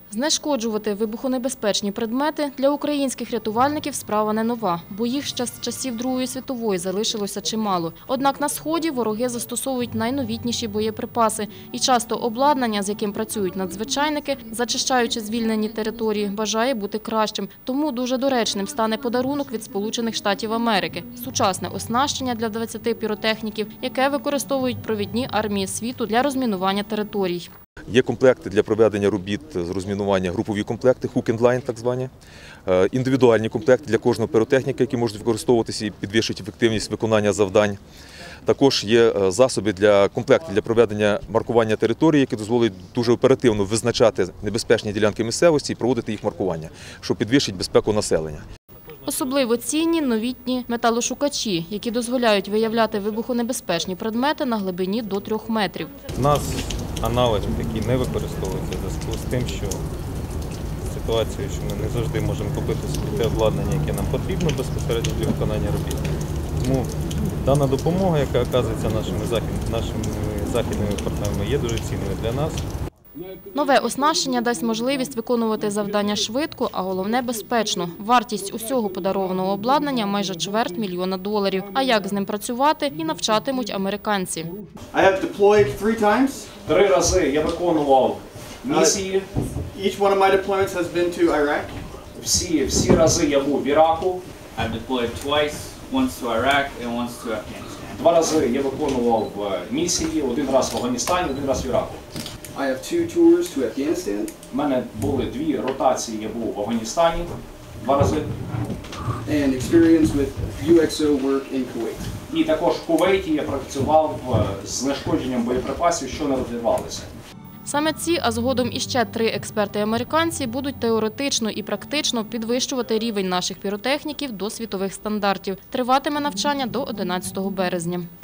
Знешкоджувати вибухонебезпечні предмети для українських рятувальників справа не нова, бо їх ще з часів Другої світової залишилося чимало. Однак на Сході вороги застосовують найновітніші боєприпаси і часто обладнання, з яким працюють надзвичайники, зачищаючи звільнені території, бажає бути кращим. Тому дуже доречним стане подарунок від Сполучених Штатів Америки – сучасне оснащення для 20 піротехніків, яке використовують провідні армії світу для розмінування територій. Є комплекти для проведення робіт з розмінування, групові комплекти, hook and line так звані, індивідуальні комплекти для кожного піротехніка, які можуть використовуватися і підвищити ефективність виконання завдань. Також є засоби комплекти для проведення маркування території, які дозволять дуже оперативно визначати небезпечні ділянки місцевості і проводити їх маркування, що підвищить безпеку населення. Особливо цінні новітні металошукачі, які дозволяють виявляти вибухонебезпечні предмети на глибині до 3 метрів. У нас аналоги такі не використовуються в зв'язку з тим, що ситуація, що ми не завжди можемо купити собі те обладнання, яке нам потрібно безпосередньо для виконання робіт. Тому дана допомога, яка оказується нашими західними партнерами, є дуже цінною для нас. Нове оснащення дасть можливість виконувати завдання швидко, а головне – безпечно. Вартість усього подарованого обладнання – майже $250 000. А як з ним працювати – і навчатимуть американці. Три рази я виконував місії. Всі рази я був в Іраку. Два рази я виконував місії, один раз в Афганістані, один раз в Іраку. У мене були 2 ротації, я був в Афганістані 2 рази. І також в Кувейті я працював з знешкодженням боєприпасів, що не розірвалися. Саме ці, а згодом іще 3 експерти-американці будуть теоретично і практично підвищувати рівень наших піротехніків до світових стандартів. Триватиме навчання до 11 березня.